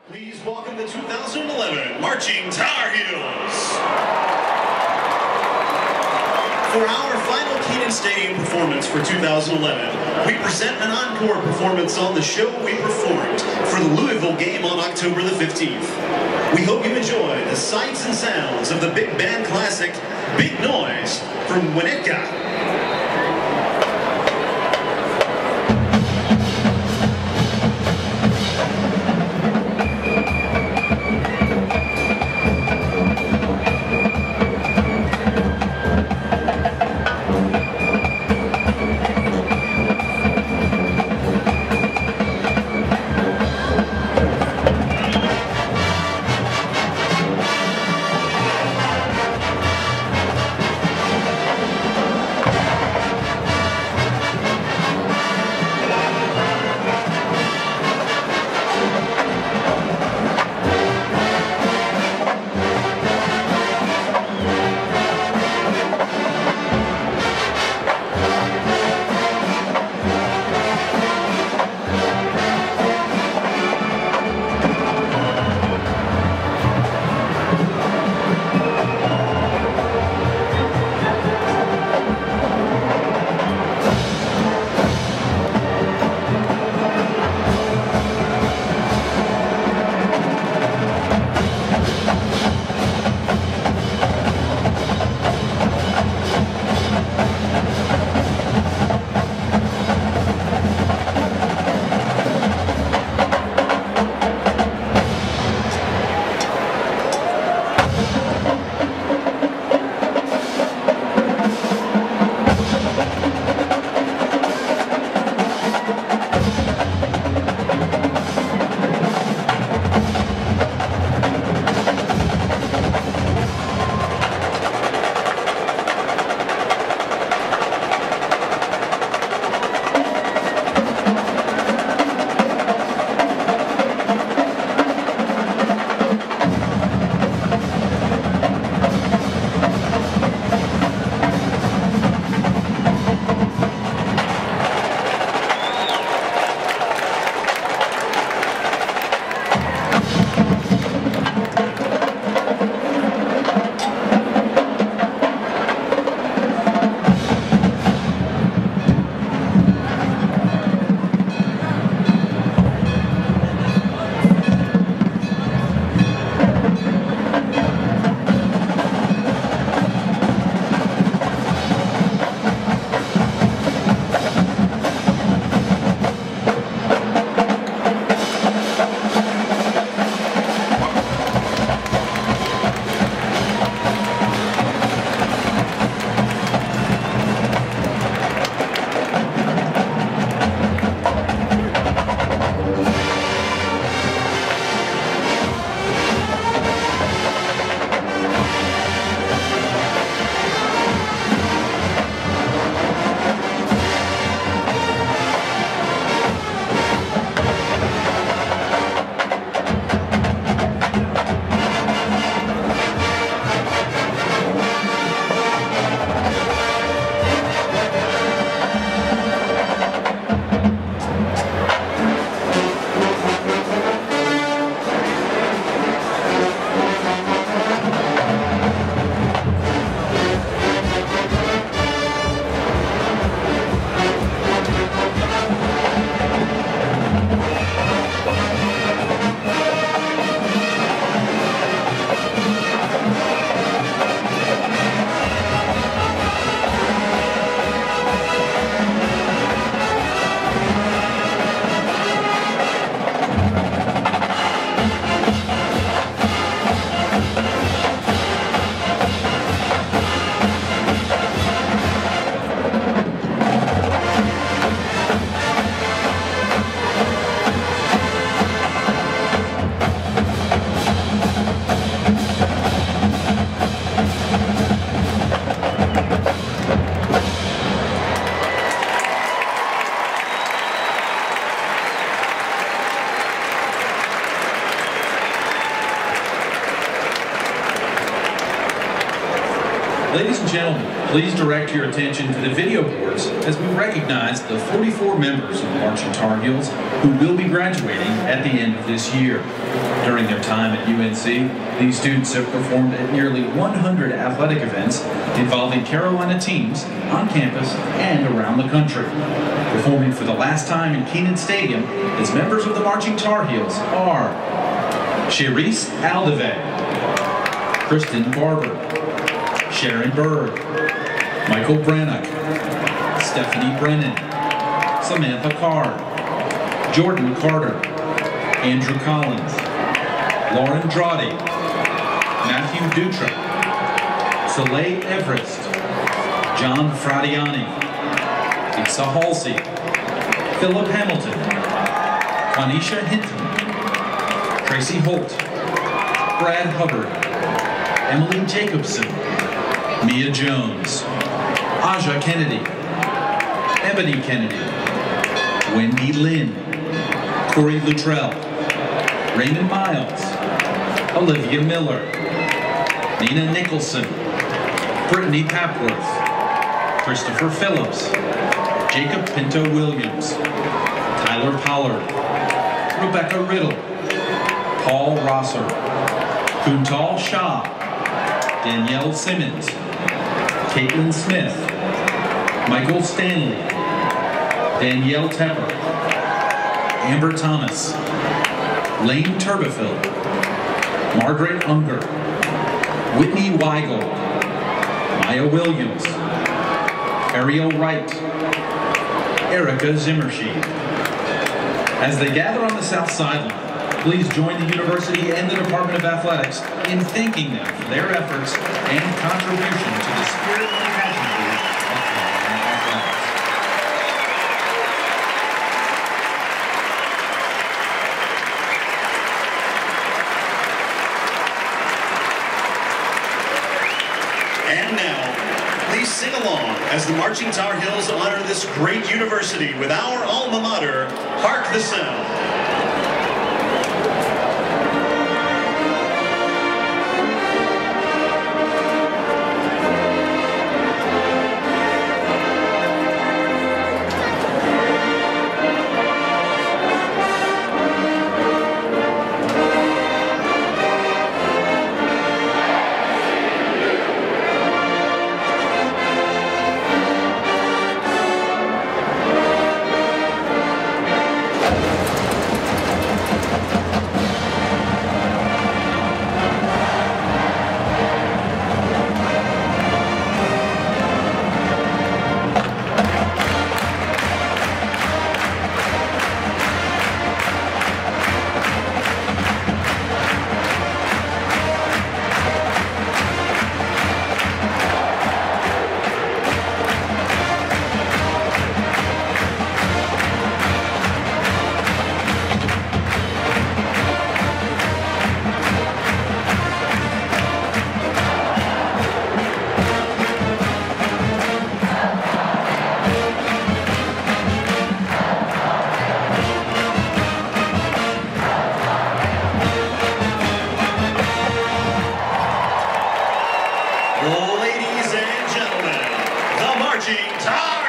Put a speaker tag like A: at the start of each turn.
A: Please welcome the 2011 Marching Tar Heels. For our final Kenan Stadium performance for 2011, we present an encore performance on the show we performed for the Louisville game on October the 15th. We hope you enjoy the sights and sounds of the big band classic, Big Noise, from Winnetka.
B: Ladies and gentlemen, Please direct your attention to the video boards as we recognize the 44 members of the Marching Tar Heels who will be graduating at the end of this year. During their time at UNC, these students have performed at nearly 100 athletic events involving Carolina teams on campus and around the country. Performing for the last time in Kenan Stadium as members of the Marching Tar Heels are Cherise Aldave, Kristen Barber, Sharon Berg, Michael Brannock, Stephanie Brennan, Samantha Carr, Jordan Carter, Andrew Collins, Lauren Drawdy, Matthew Dutra, Soleil Everest, John Fradiani, Lisa Halsey, Philip Hamilton, Quanisha Hinton, Tracy Holt, Brad Hubbard, Emily Jacobson, Mia Jones, Aja Kennedy, Ebony Kennedy, Wendy Lynn, Corey Luttrell, Raymond Miles, Olivia Miller, Nina Nicholson, Brittany Papworth, Christopher Phillips, Jacob Pinto Williams, Tyler Pollard, Rebecca Riddle, Paul Rosser, Kuntal Shah, Danielle Simmons, Caitlin Smith, Michael Stanley, Danielle Tepper, Amber Thomas, Lane Turbeville, Margaret Unger, Whitney Weigel, Maya Williams, Ariel Wright, Erica Zimmershed. As they gather on the south sideline, please join the university and the Department of Athletics in thanking them for their efforts and contribution to the spirit and pageantry of Carolina athletics.
A: And now, please sing along as the Marching Tar Heels honor this great university with our alma mater, Hark the Sound. Ladies and gentlemen, the Marching Tar